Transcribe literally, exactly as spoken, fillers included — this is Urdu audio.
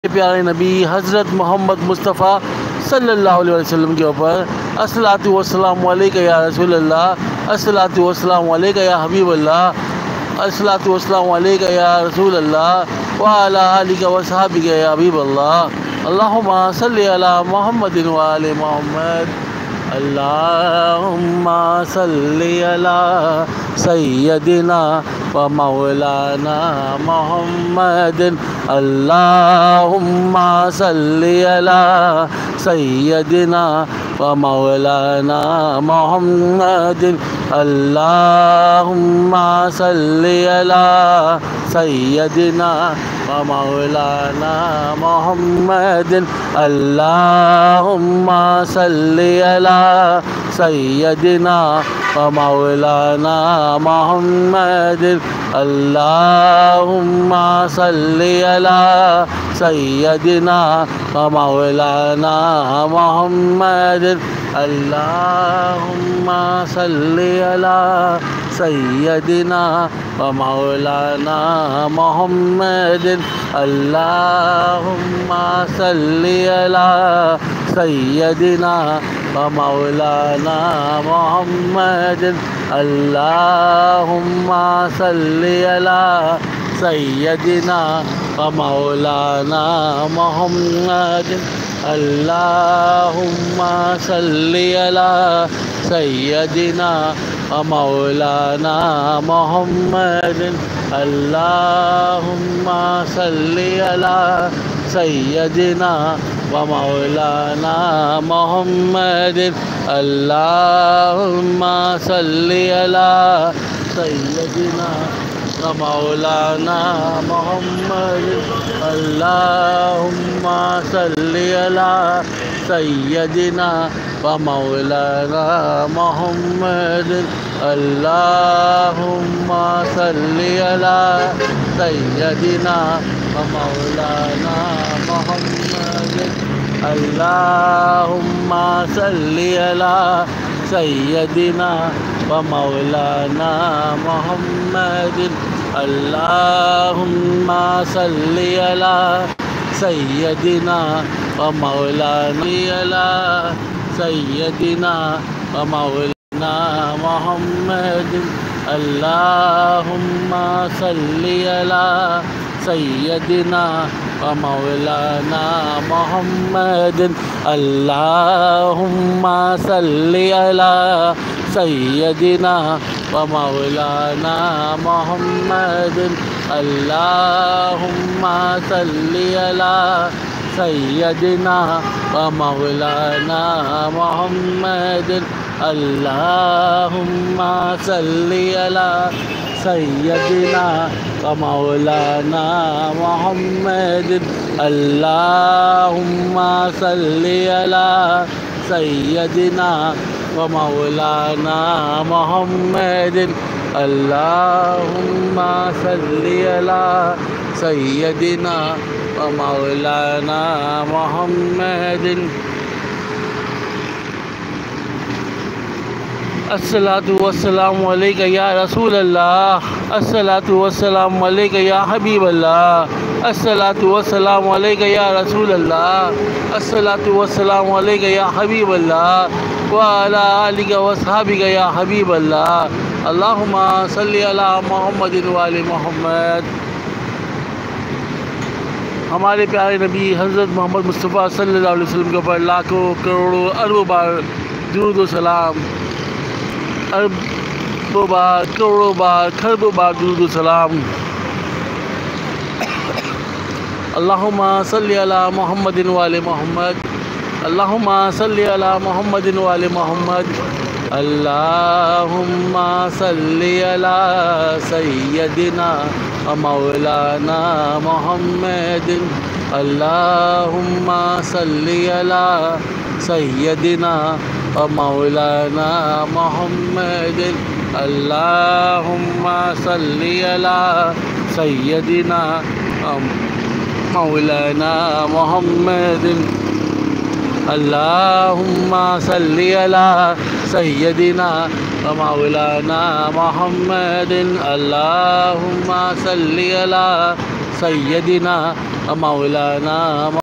پیارے نبی حضرت محمد مصطفیٰ صلی اللہ علیہ وسلم کے اوپر الصلاۃ والسلام علیکہ یا رسول اللہ، الصلاۃ والسلام علیکہ یا حبیب اللہ، الصلاۃ والسلام علیکہ یا رسول اللہ وعلی آلہ وصحبہ یا حبیب اللہ۔ اللہم صلی علی محمد وعلی محمد، اللہم صلی علی سیدنا و مولانا محمد، اللہم صلی علی سیدنا و مولانا محمد، اللہم صلی علی سیدنا و مولانا محمد، اللہم صلی علی سیدنا و مولانا محمد، اللہم صلی علی سیدنا و مولانا محمد، اللہم صلی علی سیدنا و مولانا محمد، اللہم صلی علی سیدنا و مولانا محمد، اللہم صلی علی سیدنا و مولانا محمد، اللہم صلی علی سیدنا و مولانا محمد، اللہم صلی علی سیدنا و مولانا محمد، اللہم صلی علی سیدنا و مولانا محمد، اللہم صلی علی سیدنا و مولانا محمد، اللہم صلی علی سیدنا و مولانا محمد، اللہم صلی علی سیدنا و مولانا محمد، اللہم صلی علی سیدنا و مولانا سیدنا و مولانا محمد، اللہم صلی علی سیدنا و مولانا محمد، اللہم صلی علی سیدنا و مولانا محمد، اللہم صلی علی سیدنا و مولانا محمد، اللہم صلی علی سیدنا و مولانا محمد، اللہم صلی علی سیدنا و مولانا محمد، اللہم صلی علی سیدنا و مولانا محمد۔ الصلاۃ والسلام علیکہ یا رسول اللہ، الصلاۃ والسلام علیکہ یا حبیب اللہ، الصلاۃ والسلام علیکہ یا رسول اللہ، الصلاۃ والسلام علیکہ یا حبیب اللہ وعلی آلہ وصحبہ یا حبیب اللہ۔ اللہم صلی علی محمد وعلی محمد۔ ہمارے پیارے نبی حضرت محمد مصطفیٰ صلی اللہ علیہ وسلم کے اوپر لاکھوں کروڑوں اربوں بار درود و سلام، اربوں بار کروڑوں بار کھربوں بار درود و سلام۔ اللہم صلی علی محمد وعلی محمد، اللہم صلی علی محمد وعلی محمد، اللہم صلی علی سیدنا و مولانا محمد، اللہم صلی علی سیدنا و مولانا محمد، اللہم صلی علی سیدنا و مولانا محمد، اللہم صلی علی سیدنا و مولانا محمد، اللہم صلی علی سیدنا مولانا